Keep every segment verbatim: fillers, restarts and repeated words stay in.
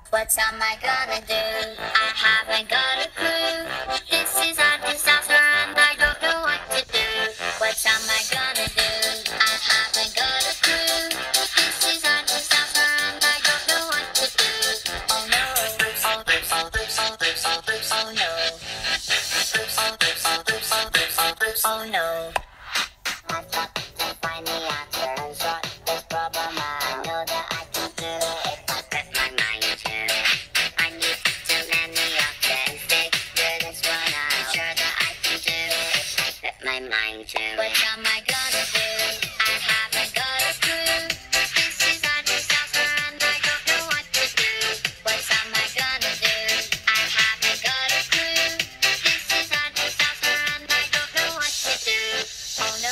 What am I gonna do? I haven't got a clue. This is a disaster and I don't know what to do. What am I gonna do? I haven't got a clue. This is a disaster and I don't know what to do. Oh no. Oops, oh, oops, oh, oops, oh, oops, oh, oops, oh no. Oops, oh, oops, oh, oops, oh, oops, oh, oops, oh no. I've got to find the answer and sort this problem out. I know that I can do it if I put my mind to it. I need too many options, figure this one out. I'm sure that I can do it if I put my mind to it. What am I gonna do? I haven't got a clue. This is a disaster and I don't know what to do. What am I gonna do? I haven't got a clue. This is a disaster and I don't know what to do. Oh no.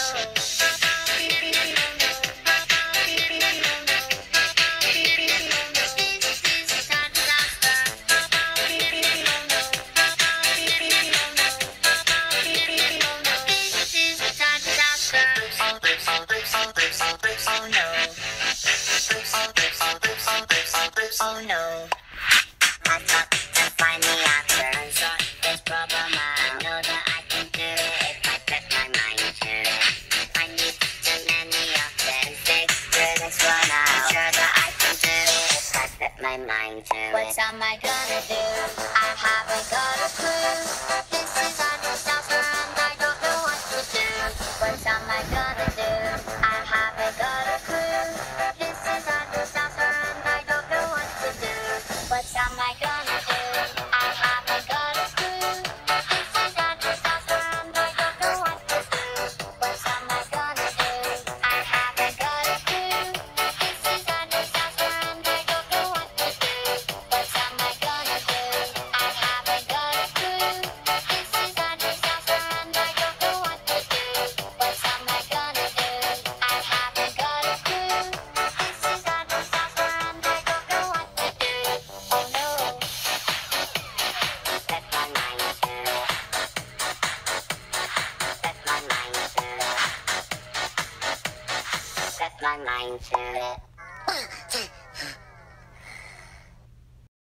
Oh no. I've got to find the answer and sort this problem out. I know that I can do it if I put my mind to it. I need too many options, figure this one out. I'm sure that I can do it if I put my mind to it. What am I gonna do? I haven't got a clue. This is a disaster and I don't know what to do. What am I gonna do? I haven't got a clue. This is a disaster and I don't know what to do. What am I gonna do? I haven't got a clue. This is a disaster and I don't know what to do. What am I gonna do? I haven't got a clue. This is a disaster and I don't know what to do. What am I gonna do? I haven't got a clue. This is a disaster and I don't know what to do. What am I gonna do? I haven't got a clue. This is a disaster and I don't know what to do. Oh no. Set my mind to it. Set my mind to it. Set my mind to it.